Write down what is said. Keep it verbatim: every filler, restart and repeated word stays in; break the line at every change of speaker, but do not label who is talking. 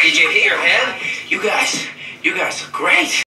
Did you hit your head? You guys, you guys look great.